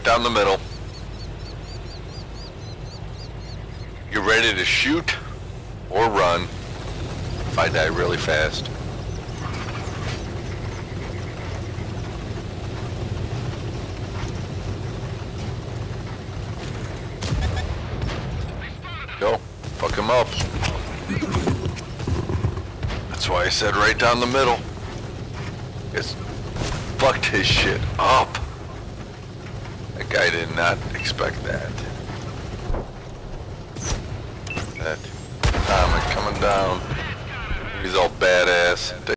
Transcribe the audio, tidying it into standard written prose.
down the middle. You're ready to shoot or run if I die really fast. Go. Fuck him up. That's why I said right down the middle. It's fucked his shit up. That guy did not expect that. That Atomic coming down. He's all badass.